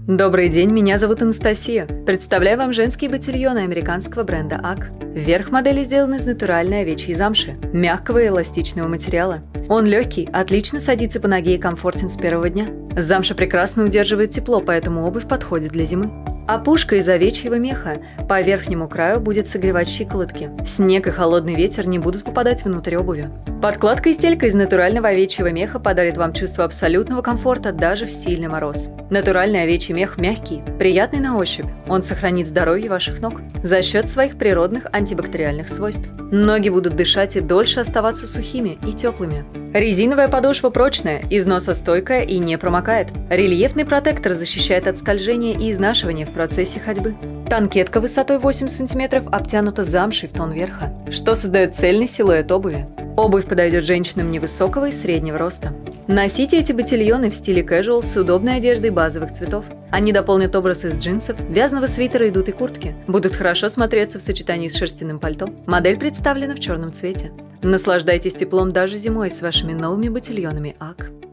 Добрый день, меня зовут Анастасия. Представляю вам женские ботильоны американского бренда АК. Верх модели сделан из натуральной овечьей замши, мягкого и эластичного материала. Он легкий, отлично садится по ноге и комфортен с первого дня. Замша прекрасно удерживает тепло, поэтому обувь подходит для зимы. Опушка из овечьего меха. По верхнему краю будет согревать щиколотки. Снег и холодный ветер не будут попадать внутрь обуви. Подкладка и стелька из натурального овечьего меха подарит вам чувство абсолютного комфорта даже в сильный мороз. Натуральный овечий мех мягкий, приятный на ощупь. Он сохранит здоровье ваших ног за счет своих природных антибактериальных свойств. Ноги будут дышать и дольше оставаться сухими и теплыми. Резиновая подошва прочная, износостойкая и не промокает. Рельефный протектор защищает от скольжения и изнашивания в процессе ходьбы. Танкетка высотой 8 см обтянута замшей в тон верха, что создает цельный силуэт обуви. Обувь подойдет женщинам невысокого и среднего роста. Носите эти ботильоны в стиле casual с удобной одеждой базовых цветов. Они дополнят образ из джинсов, вязаного свитера и дутой куртки. Будут хорошо смотреться в сочетании с шерстяным пальто. Модель представлена в черном цвете. Наслаждайтесь теплом даже зимой с вашими новыми ботильонами АК.